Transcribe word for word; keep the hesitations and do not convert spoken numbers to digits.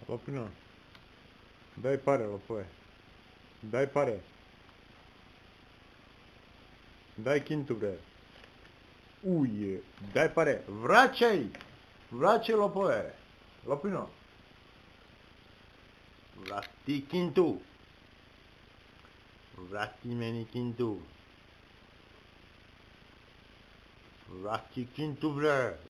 Lopino, daj pare, lopove. Daj pare. Daj kintu, bre. Uje, daj pare. Vraćaj! Vraćaj, lopove. Lopino. Vrati kintu. Vrati meni kintu. Vrati kintu, bre.